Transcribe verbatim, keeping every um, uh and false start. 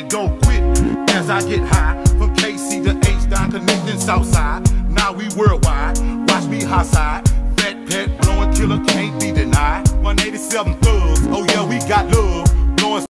don't quit as I get high. From K C to H down connecting Southside. Now we worldwide. Watch me high side. Fat pet blowing killer can't be denied. one eighty-seven thugs. Oh yeah, we got love.